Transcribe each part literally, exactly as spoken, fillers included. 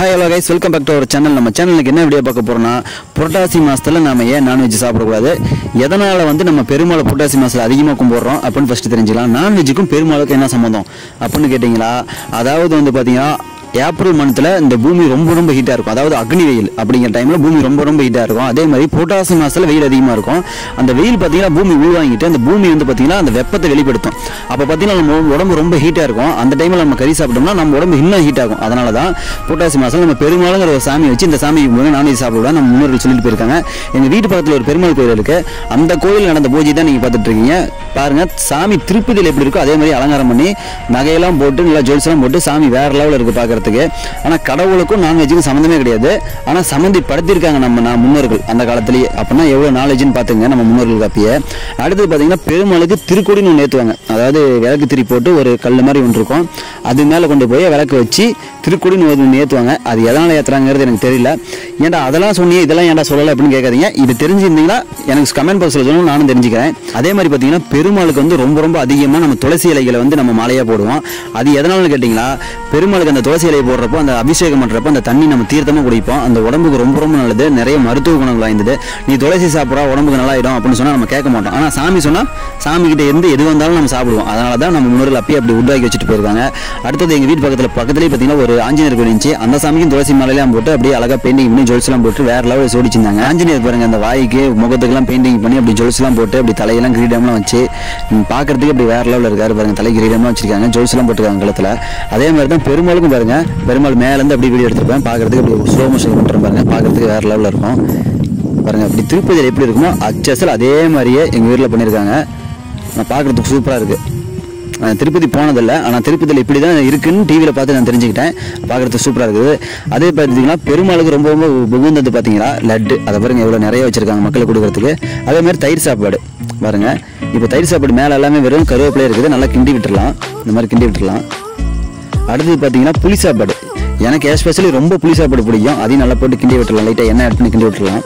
Hi hello guys, welcome back to our channel. நம்ம சேனலுக்கு என்ன வீடியோ பார்க்க போறோம்னா புரட்டாசி மாசத்துல நாம ஏன் நான்வெஜ் சாப்பிட கூடாது, எதனால வந்து நம்ம பெருமாள் புரட்டாசி மாசத்துல அதிகமாக கும்பிடுறோம் அப்படின்னு ஃபர்ஸ்ட் தெரிஞ்சுக்கலாம். நான்வெஜ்ஜுக்கும் பெருமாளுக்கும் என்ன சம்பந்தம் அப்படின்னு கேட்டிங்களா, அதாவது வந்து பார்த்தீங்கன்னா ஏப்ரல் மந்த்தில் இந்த பூமி ரொம்ப ரொம்ப ஹீட்டாக இருக்கும். அதாவது அக்னி வெயில் அப்படிங்கிற டைமில் பூமி ரொம்ப ரொம்ப ஹீட்டாக இருக்கும். அதே மாதிரி புரட்டாசி மாதத்தில் வெயில் அதிகமாக இருக்கும். அந்த வெயில் பார்த்தீங்கன்னா பூமி உள்வாங்கிட்டு அந்த பூமி வந்து பார்த்தீங்கன்னா அந்த வெப்பத்தை வெளிப்படுத்தும். அப்போ பார்த்தீங்கன்னா நம்ம உடம்பு ரொம்ப ஹீட்டாக இருக்கும். அந்த டைமில் நம்ம கறி சாப்பிட்டோம்னா நம்ம உடம்பு இன்னும் ஹீட் ஆகும். அதனால தான் புரட்டாசி மாதம் நம்ம பெருமாளுங்கிற ஒரு சாமி வச்சு இந்த சாமி நான்வெஜ் சாப்பிடுவோம் நம்ம முன்னோர்கள் சொல்லிட்டு போயிருக்காங்க. எங்கள் வீட்டு பக்கத்தில் ஒரு பெருமாள் கோயில் இருக்குது. அந்த கோயில் நடந்த பூஜை தான் நீங்கள் பார்த்துட்டு இருக்கீங்க. பாருங்கள், சாமி திருப்பதியில் எப்படி இருக்கோ அதே மாதிரி அலங்காரம் பண்ணி நகையெல்லாம் போட்டு நல்லா ஜுவல்ஸ்லாம் போட்டு சாமி வேறு லெவலில் இருக்குது பார்க்குறதுக்கு. ஆனால் கடவுளுக்கும் நான்வெஜ்ஜுக்கும் சம்மந்தமே கிடையாது. ஆனால் சம்மந்தி படுத்திருக்காங்க நம்ம நான் முன்னோர்கள் அந்த காலத்திலேயே. அப்படின்னா எவ்வளோ நாலேஜ்னு பார்த்துங்க நம்ம முன்னோர்கள் காப்பிய. அடுத்து பார்த்தீங்கன்னா பெருமாளுக்கு திருக்கொடின்னு ஒன்று ஏற்றுவாங்க. அதாவது விளக்கு திரி போட்டு ஒரு கல் மாதிரி ஒன்று இருக்கும், அது மேலே கொண்டு போய் விளக்கு வச்சு திருக்கொடின்னு ஒன்று ஏற்றுவாங்க. அது எதனால் ஏற்றுறாங்கிறது எனக்கு தெரியல. ஏன்டா அதெல்லாம் சொன்னியே இதெல்லாம் ஏன்டா சொல்லலை அப்படின்னு கேட்காதீங்க. இது தெரிஞ்சிருந்தீங்கன்னா எனக்கு கமெண்ட் பாக்ஸில் சொல்லணும், நானும் தெரிஞ்சுக்கிறேன். அதே மாதிரி பார்த்தீங்கன்னா பெருமாளுக்கு வந்து ரொம்ப ரொம்ப அதிகமாக நம்ம துளசி இலைகளை வந்து நம்ம மாலையாக போடுவோம். அது எதனால்னு கேட்டிங்களா, பெருமாளுக்கு அந்த துளசி இலையை போடுறப்போ அந்த அபிஷேகம் பண்ணுறப்போ அந்த தண்ணி நம்ம தீர்த்தமாக குடிப்போம். அந்த உடம்புக்கு ரொம்ப ரொம்ப நல்லது, நிறைய மருத்துவ குணங்கள் வாய்ந்தது. நீ துளசி சாப்பிட்றா உடம்புக்கு நல்லாயிடும் அப்படின்னு சொன்னால் நம்ம கேட்க மாட்டோம். ஆனால் சாமி சொன்னால் சாமி கிட்ட இருந்து எது வந்தாலும் நம்ம சாப்பிடுவோம். அதனால தான் நம்ம முன்னோர்கள் அப்பயே அப்படி உருவாக்கி வச்சுட்டு போயிருக்காங்க. அடுத்தது எங்கள் வீட்டு பக்கத்தில் பக்கத்துலேயே பார்த்தீங்கன்னா ஒரு ஆஞ்சநேயர் கோயில் இருந்துச்சு. அந்த சாமிக்கும் துளசி மாலையெல்லாம் போட்டு அப்படியே அழகாக பெயிண்டிங் பண்ணி ஜுவல்ஸ்லாம் போட்டு வேறு லெவலில் சோடிச்சிருந்தாங்க. ஆஞ்சநேயர் பாருங்க, அந்த வாய்க்கு முகத்துக்கெல்லாம் பெயிண்டிங் பண்ணி அப்படி ஜுவல்ஸ்லாம் போட்டு அப்படி தலையெல்லாம் கிரீடம்லாம் வச்சு பார்க்கறதுக்கு அப்படி வேறு லெவலில் இருக்காரு பாருங்க. தலை கிரீடம்லாம் வச்சிருக்காங்க, ஜுவல்ஸ்லாம் போட்டுருக்காங்க கழுத்தில். அதே மாதிரி தான் பெருமாளுக்கும் பாருங்க, பெருமாள் மேலேருந்து அப்படி வீடியோ எடுத்துருப்பேன். பார்க்கறதுக்கு அப்படி ஸ்லோ மோஷன் பண்ணுறேன் பாருங்க, பார்க்கறதுக்கு வேறு லெவலில் இருக்கும் பாருங்க. அப்படி திருப்பதியில் எப்படி இருக்குமோ அச்சசல் அதே மாதிரியே எங்கள் வீட்டில் பண்ணியிருக்காங்க. நான் பார்க்குறதுக்கு சூப்பராக இருக்குது. திருப்பதி போனதில்லை, ஆனால் திருப்பதியில் இப்படி தான் இருக்குன்னு டிவியில் பார்த்து நான் தெரிஞ்சுக்கிட்டேன். பார்க்குறதுக்கு சூப்பராக இருக்குது. அதே பார்த்தீங்கன்னா பெருமாளுக்கு ரொம்ப ரொம்ப உகந்தது பார்த்தீங்கன்னா லட்டு. அதை பாருங்கள் எவ்வளோ நிறைய வச்சுருக்காங்க மக்களுக்கு கொடுக்குறதுக்கு. அதே மாதிரி தயிர் சாப்பாடு பாருங்கள். இப்போ தயிர் சாப்பாடு மேலே எல்லாமே வெறும் கருவேப்பிலையே இருக்குது, நல்லா கிண்டி விட்டுடலாம். இந்த மாதிரி கிண்டி விட்டுடலாம். அடுத்தது பார்த்தீங்கன்னா புளி சாப்பாடு. எனக்கு எஸ்பெஷலி ரொம்ப புளி சாப்பாடு பிடிக்கும். அதையும் நல்லா போட்டு கிண்டி விட்டுடலாம். லைட்டாக எண்ணெய் ஆட் பண்ணி கிண்டி விட்டுடலாம்.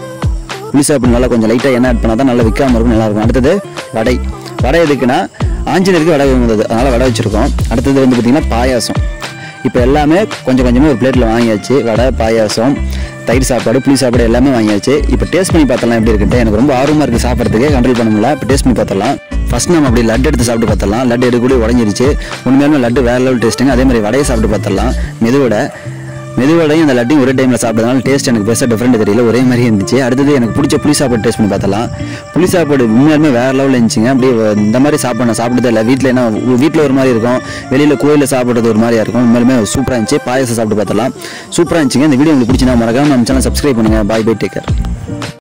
புளி சாப்பாடு நல்லா கொஞ்சம் லைட்டாக எண்ணெய் ஆட் பண்ணால் தான் நல்லா விற்காமல் இருக்கும், நல்லாயிருக்கும். அடுத்தது வடை. வடை எதுக்குன்னா ஆஞ்சநேயருக்கு வடை வந்தது, அதனால் வடை வச்சுருக்கோம். அடுத்தது வந்து பார்த்திங்கன்னா பாயாசம். இப்போ எல்லாமே கொஞ்சம் கொஞ்சமாக ஒரு பிளேட்டில் வாங்கியாச்சு. வடை, பாயாசம், தயிர் சாப்பாடு, புளி சாப்பாடு எல்லாமே வாங்கியாச்சு. இப்போ டேஸ்ட் பண்ணி பார்த்தலாம் எப்படி இருக்குன்ட்டு. எனக்கு ரொம்ப ஆர்வமாக இருக்குது சாப்பிட்றதுக்கு, கண்ட்ரோல் பண்ண முடியல. இப்போ டேஸ்ட் பண்ணி பார்த்தலாம். ஃபஸ்ட் நம்ம அப்படி லட்டு எடுத்து சாப்பிட்டு பார்த்தலாம். லட்டு எடுக்கக்கூடிய உடஞ்சிருச்சு. உண்மையாலுமே லட்டு வேறு லெவல் டேஸ்ட்டுங்க. அதே மாதிரி வடையை சாப்பிட்டு பார்த்தலாம். மெதுவடை மெதுவடையும் அந்த லட்டையும் ஒரே டைமில் சாப்பிட்டதுனால டேஸ்ட் எனக்கு பெருசாக டிஃப்ரெண்ட் தெரியல, ஒரே மாதிரி இருந்துச்சு. அடுத்தது எனக்கு பிடிச்ச புளி சாப்பாடு டேஸ்ட் பண்ணி பார்த்தலாம். புளி சாப்பாடு உண்மையாலுமே வேறு லெவலில் இருந்துச்சுங்க. அப்படியே இந்த மாதிரி சாப்பாடு நான் சாப்பிட்டதே இல்லை. வீட்டில் என்ன வீட்டில் ஒரு மாதிரி இருக்கும், வெளியில் கோயிலில் சாப்பிட்றது ஒரு மாதிரியா இருக்கும். உண்மையாலுமே சூப்பராக இருந்துச்சு. பாயசம் சாப்பிட்டு பார்த்தலாம், சூப்பராக இருந்துச்சுங்க. இந்த வீடியோ உங்களுக்கு பிடிச்சிருந்தா மறக்காம நம்ம சேனல் சப்ஸ்கிரைப் பண்ணுங்கள். Bye bye, take care.